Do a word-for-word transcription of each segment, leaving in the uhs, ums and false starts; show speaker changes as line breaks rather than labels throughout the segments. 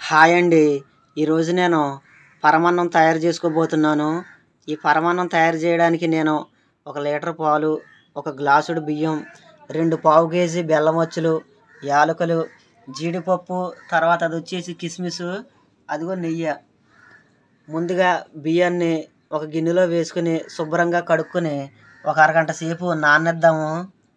Hi అండి. ఈరోజు నేను పరమాన్నం తయారు చేసుకోబోతున్నాను. ఈ పరమాన్నం తయారు చేయడానికి నేను ఒక లీటర్ పాలు, ఒక గ్లాసుడు బియ్యం, రెండు పావు కేజీ బెల్లం అచ్చులు, యాలకులు, జీడిపప్పు, తర్వాత అది వచ్చేసి కిస్మిస్, అదిగో నెయ్యి. ముందుగా బియ్యాన్ని ఒక గిన్నెలో వేసుకుని శుభ్రంగా కడుక్కొని ఒక అరగంట సేపు నాననిద్దాము.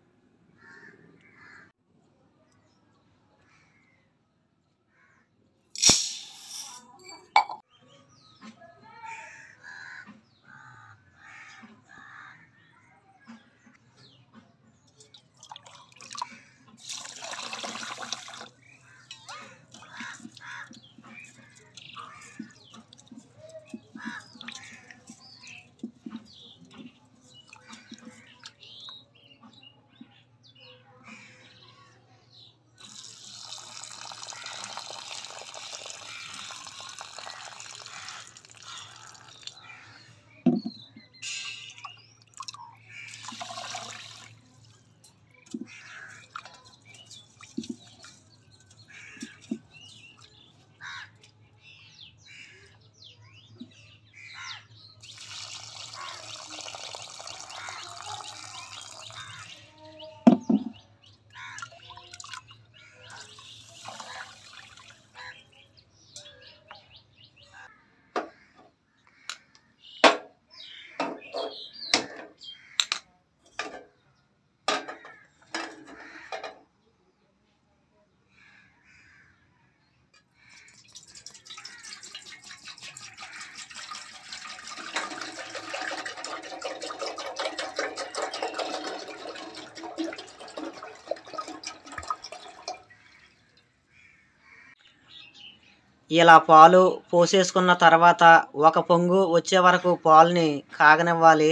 ఇలా పాలు పోసేసుకున్న తర్వాత ఒక పొంగు వచ్చే వరకు పాలుని కాగనివ్వాలి.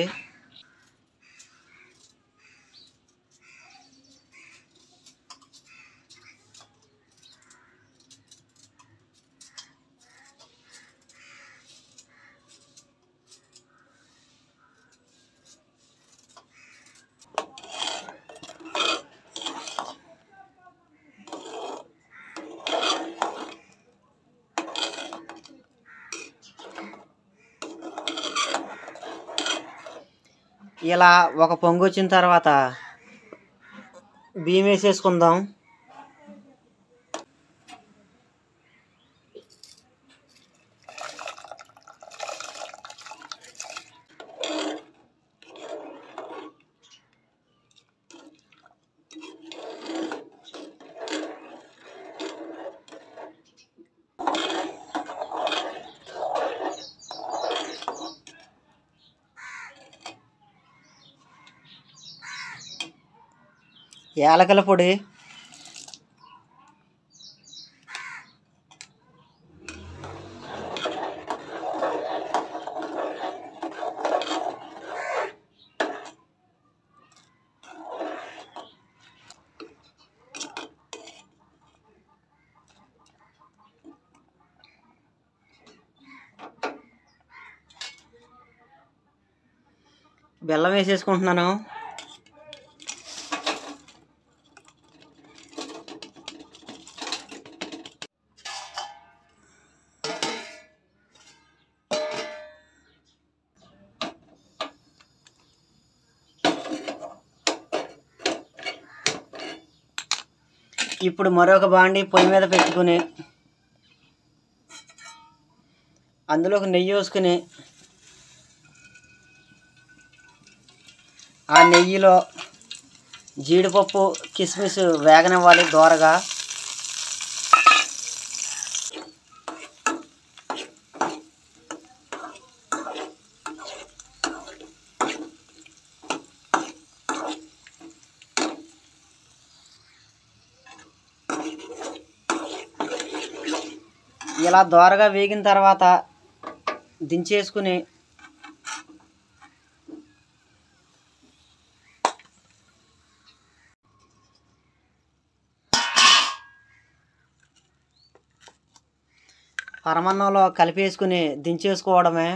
ఇలా ఒక పొంగు వచ్చిన తర్వాత బియ్యం వేసేసుకుందాం. యాలకుల పొడి, బెల్లం వేసేసుకుంటున్నాను. ఇప్పుడు మరొక బాండి పొయ్యి మీద పెట్టుకుని అందులోకి నెయ్యి వేసుకుని ఆ నెయ్యిలో జీడిపప్పు, కిస్మిస్ వేగనివ్వాలి దోరగా. ఇలా దోరగా వేగిన తర్వాత దించేసుకుని పరమాన్నంలో కలిపేసుకుని దించేసుకోవడమే.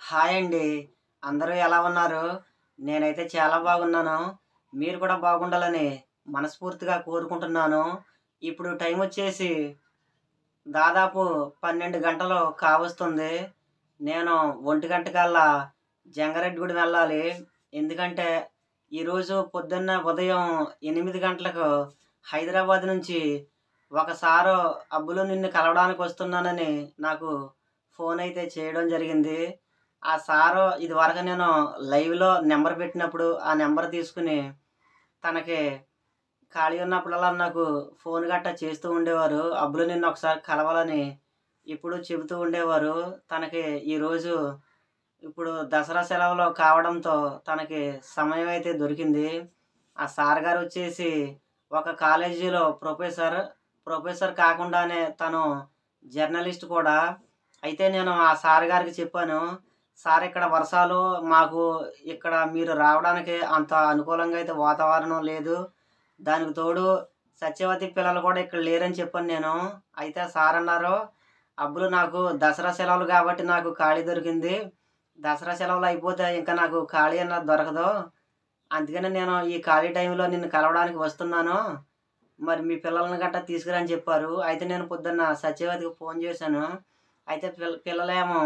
హాయ్ అండి. అందరూ ఎలా ఉన్నారు? నేనైతే చాలా బాగున్నాను. మీరు కూడా బాగుండాలని మనస్ఫూర్తిగా కోరుకుంటున్నాను. ఇప్పుడు టైం వచ్చేసి దాదాపు పన్నెండు గంటలు కావస్తుంది. నేను ఒంటి గంటకల్లా జంగారెడ్డిగూడెం వెళ్ళాలి. ఎందుకంటే ఈరోజు పొద్దున్న ఉదయం ఎనిమిది గంటలకు హైదరాబాద్ నుంచి ఒక సారు అబ్బులు నిన్ను కలవడానికి వస్తున్నానని నాకు ఫోన్ అయితే చేయడం జరిగింది. ఆ సారు ఇదివరకు నేను లైవ్‌లో నెంబర్ పెట్టినప్పుడు ఆ నెంబర్ తీసుకుని తనకి ఖాళీ ఉన్నప్పుడల్లా నాకు ఫోన్ గట్టా చేస్తూ ఉండేవారు. అబ్బులు నిన్ను ఒకసారి కలవాలని ఎప్పుడూ చెబుతూ ఉండేవారు. తనకి ఈరోజు ఇప్పుడు దసరా సెలవులు కావడంతో తనకి సమయం అయితే దొరికింది. ఆ సార్ గారు వచ్చేసి ఒక కాలేజీలో ప్రొఫెసర్. ప్రొఫెసర్ కాకుండానే తను జర్నలిస్ట్ కూడా. అయితే నేను ఆ సార్ గారికి చెప్పాను, సార్ ఇక్కడ వర్షాలు మాకు ఇక్కడ మీరు రావడానికి అంత అనుకూలంగా అయితే వాతావరణం లేదు. దానికి తోడు సత్యవతి పిల్లలు కూడా ఇక్కడ లేరని చెప్పాను నేను. అయితే సార్ అన్నారు, అబ్బులు నాకు దసరా సెలవులు కాబట్టి నాకు ఖాళీ దొరికింది. దసరా సెలవులు అయిపోతే ఇంకా నాకు ఖాళీ అన్నది దొరకదు. అందుకని నేను ఈ ఖాళీ టైంలో నిన్ను కలవడానికి వస్తున్నాను. మరి మీ పిల్లల్ని గట్టా తీసుకురా అని చెప్పారు. అయితే నేను పొద్దున్న సత్యవతికి ఫోన్ చేశాను. అయితే పిల్ల పిల్లలేమో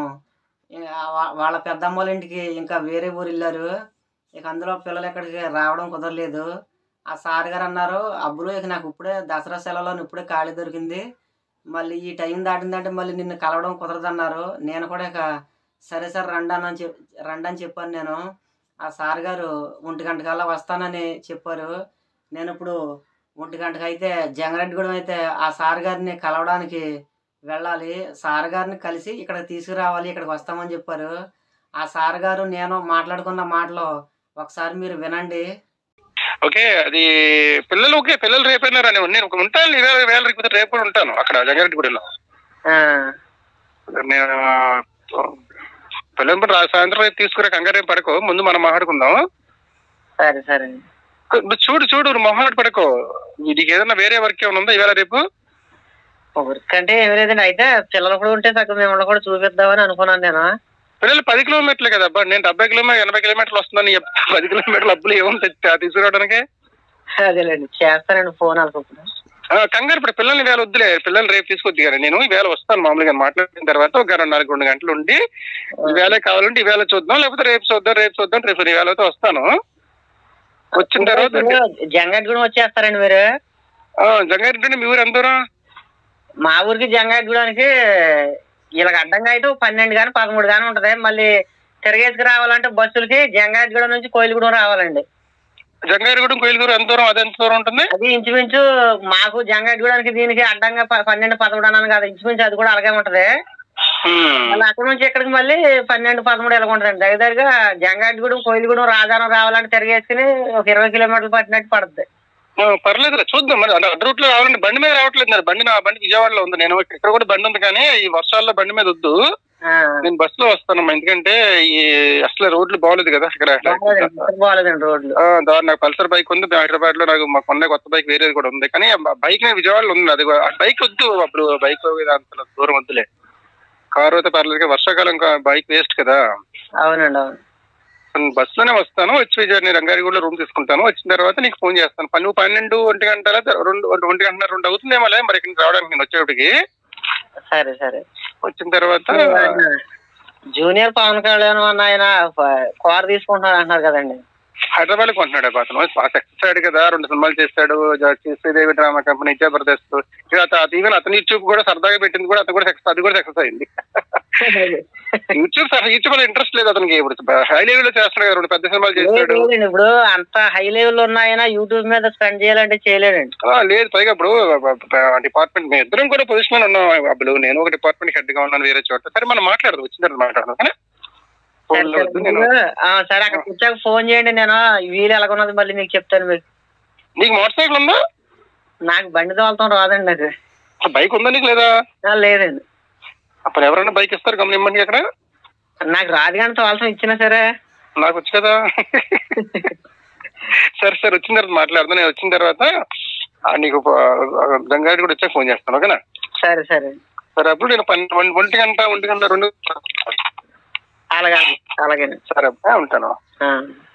వా- వాళ్ళ పెద్దమ్మోళ్ళ ఇంటికి ఇంకా వేరే ఊరు వెళ్ళారు. ఇక అందులో పిల్లలు ఎక్కడికి రావడం కుదరలేదు. ఆ సార్ గారు అన్నారు, అబ్బులు ఇక నాకు ఇప్పుడే దసరా సెలవులో ఇప్పుడే ఖాళీ దొరికింది. మళ్ళీ ఈ టైం దాటిందంటే మళ్ళీ నిన్ను కలవడం కుదరదన్నారు. నేను కూడా ఇక సరే సార్ రండి అని చెప్ రండి అని చెప్పాను నేను. ఆ సార్ గారు ఒంటి గంటకల్లా వస్తానని చెప్పారు. నేను ఇప్పుడు ఒంటి గంటకైతే జంగారెడ్డిగూడెం అయితే ఆ సార్ గారిని కలవడానికి వెళ్ళాలి. సార్ గారిని కలిసి ఇక్కడికి తీసుకురావాలి, ఇక్కడికి వస్తామని చెప్పారు. ఆ సార్ గారు నేను మాట్లాడుకున్న మాటలు ఒకసారి మీరు వినండి.
ఓకే, అది పిల్లలు ఓకే పిల్లలు రేపైనా రాని నేను ఒక ఉంటాను ఇరవై వేల రేపు రేపు కూడా ఉంటాను అక్కడ జంగారెడ్డిగూడెంలో. నేను పిల్లలు రా సాయంత్రం రేపు తీసుకురా, కంగారు పడుకో, ముందు మనం మాట్లాడుకుందాం.
సరే సరే
నువ్వు చూడు చూడు నువ్వు మొహాడు పడుకో. నీకు ఏదైనా వేరే వర్క్ ఏమైనా ఉందా ఇవాళ రేపు?
వర్క్ అంటే ఏమి లేదండి. అయితే పిల్లలు కూడా ఉంటే చక్కగా మిమ్మల్ని కూడా చూపిద్దామని అనుకున్నాను నేను.
పిల్లలు పది కిలోమీటర్లే కదా అబ్బా, నేను డెబ్బై కిలోమీటర్ ఎనభై కిలోమీటర్లు వస్తున్నాను. పది కిలోమీటర్లు అబ్బులు ఏముంది తీసుకురావడానికి?
అదేలేండి, చేస్తానండి ఫోన్ అనుకుంటున్నా.
కంగారు ఇప్పుడు పిల్లల్ని వేళ వద్దులే, పిల్లలు రేపు తీసుకొద్ది కానీ నేను ఈవేళ వస్తాను. మామూలుగా మాట్లాడిన తర్వాత ఒక రెండు నాలుగు రెండు గంటలు ఉండి ఈవేళ కావాలంటే ఈవేళ చూద్దాం, లేకపోతే రేపు చూద్దాం రేపు చూద్దాం రేపు ఈవేళ అయితే వస్తాను. వచ్చిన తర్వాత
జంగారెడ్డిగూడెం వచ్చేస్తారండి మీరు?
జంగారెడ్డి మీ ఊరు ఎంత దూరం?
మా ఊరికి జంగారెడ్డిగూడెంకి ఇలా అడ్డంగా అయితే పన్నెండు కానీ పదమూడు కానీ ఉంటది. మళ్ళీ తిరగేసుకు రావాలంటే బస్సులకి జంగారెడ్డిగూడెం నుంచి కోయిలగూడెం రావాలండి.
జంగారెడ్డిగూడెం కోయిలగూడెం ఎంత దూరం? అది ఎంత దూరం ఉంటుంది?
అది ఇంచుమించు మాకు జంగారెడ్డిగూడెంకి దీనికి అడ్డంగా పన్నెండు పదమూడు అన్నాను కదా, ఇంచుమించు అది కూడా అలాగే ఉంటది. మళ్ళీ అక్కడ నుంచి ఇక్కడికి మళ్ళీ పన్నెండు పదమూడు ఎలా ఉంటదండి. దగ్గర దగ్గరగా జంగారెడ్డిగూడెం కోయిలగూడెం రాజారం రావాలంటే తిరిగేసుకుని ఒక ఇరవై కిలోమీటర్లు పట్టినట్టు పడుతుంది.
పర్లేదు చూద్దాం. మరి అంటే అడ్డ రూట్ లో రావాలంటే బండి మీద రావట్లేదు. మరి బండి నా బండి విజయవాడలో ఉంది. నేను ఇక్కడ కూడా బండి ఉంది కానీ ఈ వర్షాల్లో బండి మీద వద్దు, నేను బస్ లో వస్తానమ్మా. ఎందుకంటే ఈ అసలు రోడ్లు బాగోలేదు కదా ఇక్కడ. నాకు పల్సర్ బైక్ ఉంది హైదరాబాద్ లో, నాకు మా కొన్న కొత్త బైక్ వేరేది కూడా ఉంది. కానీ బైక్ విజయవాడలో ఉంది. అది బైక్ వద్దు, అప్పుడు బైక్ అంత దూరం వద్దులే, కారు అయితే పర్లేదు. వర్షాకాలం బైక్ వేస్ట్ కదా.
అవునండి అవును.
బస్ లోనే వస్తాను. వచ్చి విజయ రంగారెడ్డిగూడెంలో రూమ్ తీసుకుంటాను. వచ్చిన తర్వాత నీకు ఫోన్ చేస్తాను. నువ్వు పన్నెండు ఒంటి గంటల రెండు ఒంటి గంటల రెండు అవుతుందేమో మరి ఇక్కడ రావడానికి నేను వచ్చేటికి.
సరే సరే
వచ్చిన తర్వాత
జూనియర్ పవన్ కళ్యాణ్ అన్న ఆయన కార్ తీసుకుంటున్నాడు అంటున్నారు కదండి.
హైదరాబాద్ కొంటున్నాడు అతను. సక్సెస్ అయ్యాడు కదా, రెండు సినిమాలు చేస్తాడు. Sridevi drama company, Jabardasth. Even అతని యూట్యూబ్ కూడా సరదాగా పెట్టింది కూడా అతను కూడా సక్సెస్, అది కూడా సక్సెస్ అయింది. యూట్యూబ్ యూట్యూబ్ లో ఇంట్రెస్ట్ లేదు అతనికి. ఇప్పుడు హై లెవెల్ లో చేస్తున్నాడు కదా, రెండు పెద్ద సినిమాలు చేస్తాడు.
ఇప్పుడు అంత హై లెవెల్ లో ఉన్నాయన యూట్యూబ్ మీద స్పెండ్ చేయాలంటే చేయలేదండి.
లేదు, పైగా ఇప్పుడు డిపార్ట్మెంట్ మేము ఇద్దరం కూడా పొజిషన్ లో ఉన్నాం. అప్పుడు నేను ఒక డిపార్ట్మెంట్ హెడ్ గా ఉన్నాను వేరే చోట. సరే మనం మాట్లాడదు, వచ్చిన తర్వాత మాట్లాడదాం.
సరే అక్కడ కూర్చోక ఫోన్ చేయండి, నేను వీలు ఎలాగున్నది మళ్ళీ మీకు చెప్తాను. మీకు
నీకు మోటార్ సైకిల్ ఉందా?
నాకు బండి తోలతం రాదండి. నాకు
బైక్ ఉందా నీకు? లేదా?
లేదండి.
అప్పుడు ఎవరైనా బైక్ ఇస్తారు గమని ఇవ్వండి. అక్కడ
నాకు రాదు కానీ తోలతం ఇచ్చినా సరే
నాకు వచ్చు కదా. సరే సరే వచ్చిన తర్వాత మాట్లాడదాం. నేను వచ్చిన తర్వాత నీకు గంగారెడ్డి కూడా వచ్చాక ఫోన్ చేస్తాను, ఓకేనా?
సరే సరే
సరే అప్పుడు నేను పన్నెండు ఒంటి గంట ఒంటి గంట రెండు
అలాగే అలాగే
సరే అబ్బా ఉంటాను.
ఆ.